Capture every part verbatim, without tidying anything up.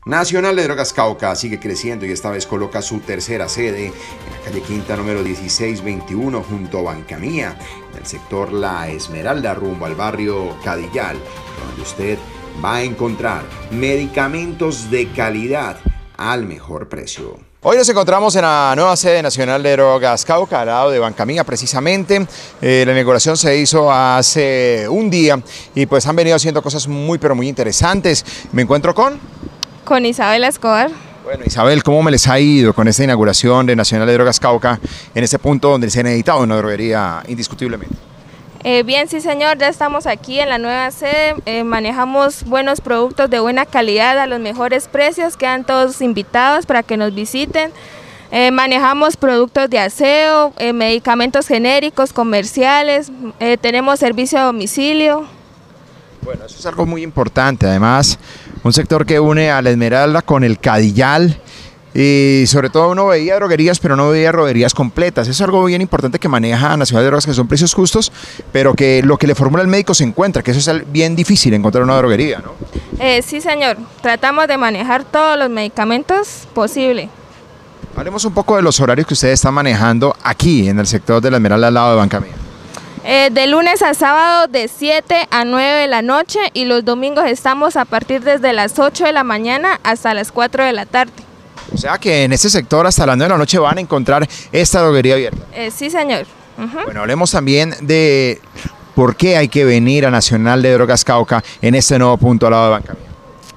Nacional de Drogas Cauca sigue creciendo y esta vez coloca su tercera sede en la calle Quinta número dieciséis veintiuno junto a Banca Mía, en el sector La Esmeralda rumbo al barrio Cadillal, donde usted va a encontrar medicamentos de calidad al mejor precio. Hoy nos encontramos en la nueva sede nacional de Drogas Cauca, al lado de Banca Mía precisamente. Eh, la inauguración se hizo hace un día y pues han venido haciendo cosas muy pero muy interesantes. Me encuentro con... Con Isabel Escobar. Bueno, Isabel, ¿cómo me les ha ido con esta inauguración de Nacional de Drogas Cauca en este punto donde se ha necesitado una droguería indiscutiblemente? Eh, bien, sí señor, ya estamos aquí en la nueva sede, eh, manejamos buenos productos de buena calidad a los mejores precios, quedan todos invitados para que nos visiten. Eh, manejamos productos de aseo, eh, medicamentos genéricos, comerciales, eh, tenemos servicio a domicilio. Bueno, eso es algo muy importante, además un sector que une a La Esmeralda con el Cadillal y sobre todo uno veía droguerías pero no veía droguerías completas. Eso es algo bien importante que maneja Nacional de Drogas, que son precios justos, pero que lo que le formula el médico se encuentra, que eso es bien difícil encontrar una droguería, ¿no? Eh, sí señor, tratamos de manejar todos los medicamentos posible. Hablemos un poco de los horarios que ustedes están manejando aquí en el sector de La Esmeralda al lado de Banca Mía. Eh, de lunes a sábado de siete a nueve de la noche y los domingos estamos a partir desde las ocho de la mañana hasta las cuatro de la tarde. O sea que en ese sector hasta las nueve de la noche van a encontrar esta droguería abierta. Eh, sí señor. Uh-huh. Bueno, hablemos también de por qué hay que venir a Nacional de Drogas Cauca en este nuevo punto al lado de Banca Mía.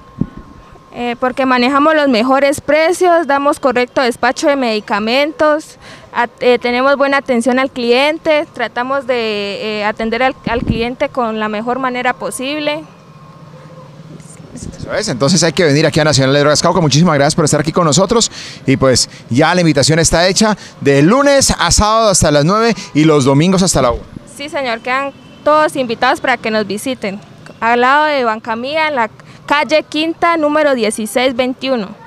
Eh, porque manejamos los mejores precios, damos correcto despacho de medicamentos, a, eh, tenemos buena atención al cliente, tratamos de eh, atender al, al cliente con la mejor manera posible. Eso es, entonces hay que venir aquí a Nacional de Drogas Cauca. Muchísimas gracias por estar aquí con nosotros y pues ya la invitación está hecha de lunes a sábado hasta las nueve y los domingos hasta la una. Sí señor, quedan todos invitados para que nos visiten, al lado de Banca Mía, en la calle Quinta número dieciséis veintiuno.